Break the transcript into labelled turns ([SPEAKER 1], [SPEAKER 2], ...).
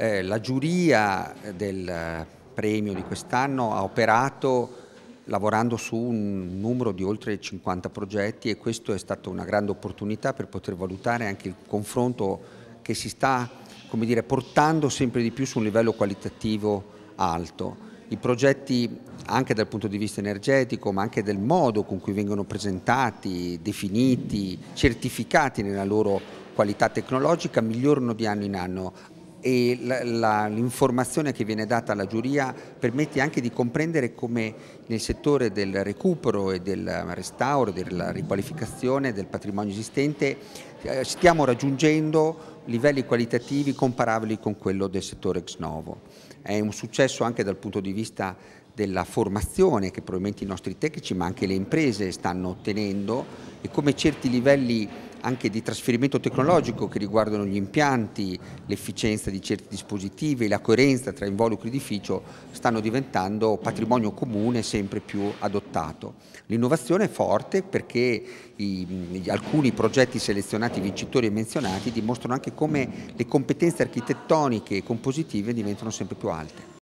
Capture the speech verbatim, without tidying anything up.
[SPEAKER 1] Eh, la giuria del premio di quest'anno ha operato lavorando su un numero di oltre cinquanta progetti, e questo è stata una grande opportunità per poter valutare anche il confronto che si sta, come dire, portando sempre di più su un livello qualitativo alto. I progetti, anche dal punto di vista energetico, ma anche del modo con cui vengono presentati, definiti, certificati nella loro qualità tecnologica, migliorano di anno in anno, e l'informazione che viene data alla giuria permette anche di comprendere come nel settore del recupero e del restauro, della riqualificazione del patrimonio esistente eh, stiamo raggiungendo livelli qualitativi comparabili con quello del settore ex novo. È un successo anche dal punto di vista della formazione che probabilmente i nostri tecnici, ma anche le imprese, stanno ottenendo, e come certi livelli anche di trasferimento tecnologico che riguardano gli impianti, l'efficienza di certi dispositivi, la coerenza tra involucri di edificio stanno diventando patrimonio comune sempre più adottato. L'innovazione è forte perché i, alcuni progetti selezionati, vincitori e menzionati, dimostrano anche come le competenze architettoniche e compositive diventano sempre più alte.